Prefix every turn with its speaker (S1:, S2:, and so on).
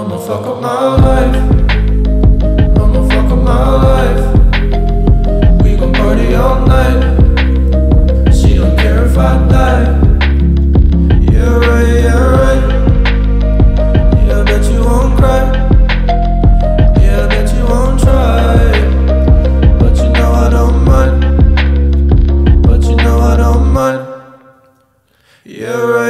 S1: I'ma fuck up my life. I'ma fuck up my life. We gon' party all night. She don't care if I die. Yeah right, yeah right. Yeah, I bet you won't cry. Yeah, I bet you won't try. But you know I don't mind. But you know I don't mind. Yeah right.